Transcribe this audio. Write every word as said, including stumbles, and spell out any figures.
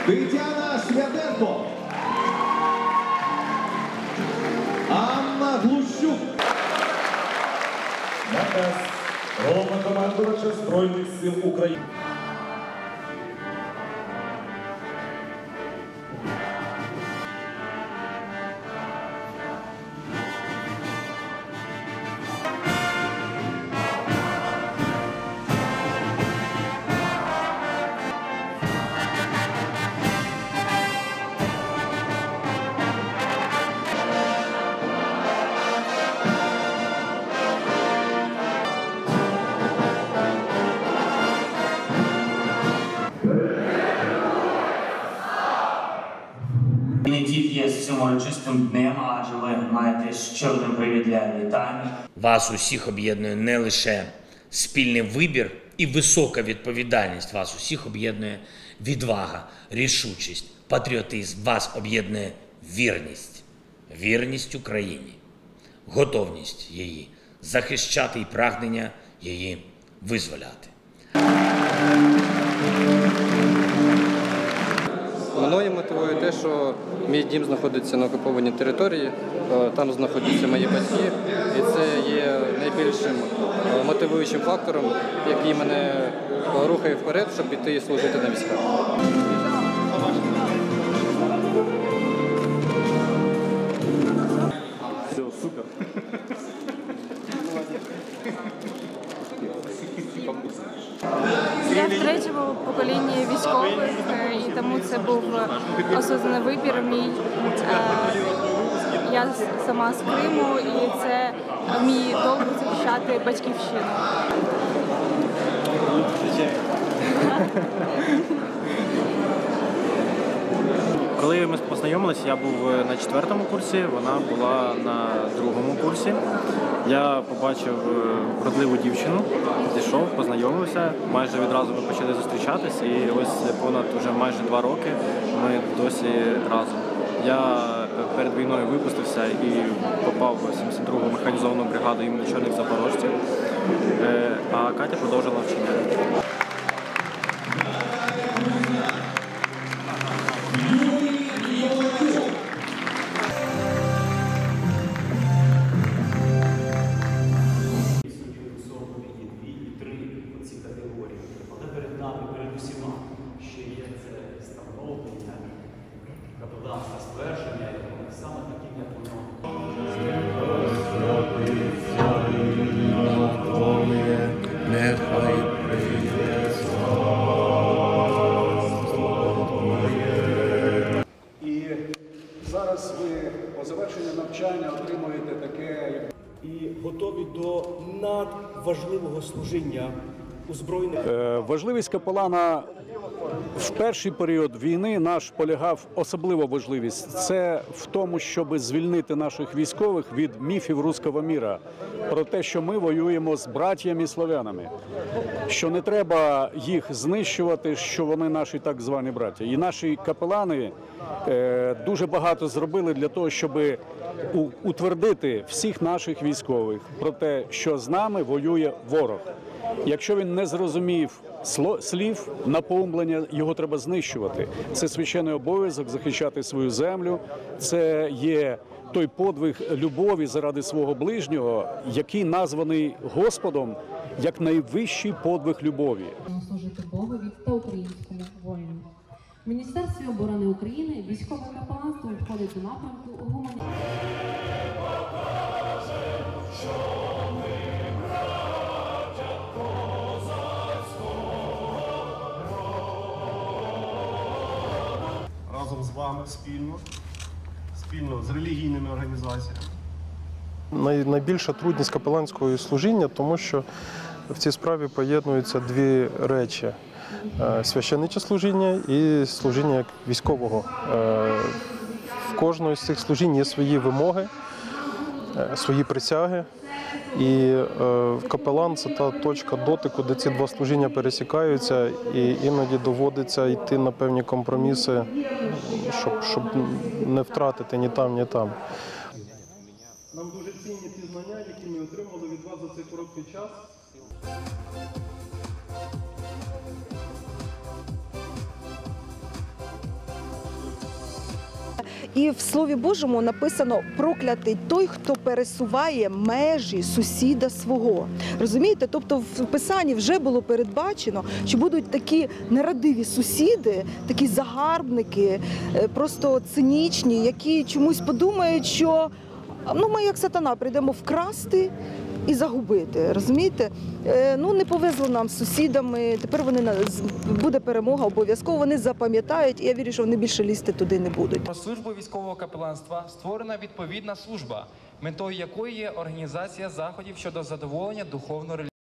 Тетяна Святенко. Анна Глущук. Наказ Головнокомандувача Збройних сил України. Не тільки з цим урочистим днем, адже ви маєте ще один привід для вітання. Вас усіх об'єднує не лише спільний вибір і висока відповідальність. Вас усіх об'єднує відвага, рішучість, патріотизм. Вас об'єднує вірність. Вірність Україні. Готовність її захищати і прагнення її визволяти. Мною мотивує те, що мій дім знаходиться на окупованій території, там знаходяться мої батьки, і це є найбільшим мотивуючим фактором, який мене рухає вперед, щоб піти і служити на військах. Все, супер. Я в третьому поколінні військових, і тому це був осознаний вибір мій. Я сама з Криму, і це мій долг захищати батьківщину. Коли ми познайомилися, я був на четвертому курсі, вона була на другому курсі. Я побачив вродливу дівчину, зійшов, познайомився, майже відразу ми почали зустрічатися, і ось понад уже майже два роки ми досі разом. Я перед війною випустився і попав в сімдесят другу механізовану бригаду імені Чорних запорожців, а Катя продовжила навчання. Перед нами, перед усіма, що є це становлення, капеланство ствердження, саме таким, як воно. Нехай прийде царство Твоє. І зараз ви по завершенню навчання отримуєте таке і готові до надважливого служіння у Збройних. Важливість капелана в перший період війни наш полягав особлива важливість. Це в тому, щоб звільнити наших військових від міфів руського міра. Про те, що ми воюємо з братями славянами. Що не треба їх знищувати, що вони наші так звані браття. І наші капелани е, дуже багато зробили для того, щоб утвердити всіх наших військових про те, що з нами воює ворог. Якщо він не зрозумів слів, напоумлення, його треба знищувати. Це священний обов'язок захищати свою землю. Це є той подвиг любові заради свого ближнього, який названий Господом як найвищий подвиг любові. Служити Богові та українському воїну. В Міністерстві оборони України військове капеланство входить у напрямку гуманітарної. Разом з вами спільно, спільно з релігійними організаціями. Най, найбільша трудність капеланського служіння, тому що в цій справі поєднуються дві речі – священниче служіння і служіння як військового. В кожного з цих служінь є свої вимоги, свої присяги. І капелан – це та точка дотику, де ці два служіння пересікаються, і іноді доводиться йти на певні компроміси, щоб, щоб не втратити ні там, ні там. Нам дуже цінні ті знання, які ми отримали від вас за цей короткий час. І в Слові Божому написано «проклятий той, хто пересуває межі сусіда свого». Розумієте? Тобто в Писанні вже було передбачено, що будуть такі нерадиві сусіди, такі загарбники, просто цинічні, які чомусь подумають, що ну, ми як сатана прийдемо вкрасти і загубити, розумієте? Е, ну, не повезло нам з сусідами, тепер вони, буде перемога обов'язково, вони запам'ятають, і я вірю, що вони більше лізти туди не будуть. Про службу військового капеланства створена відповідна служба, метою якої є організація заходів щодо задоволення духовно-релігійної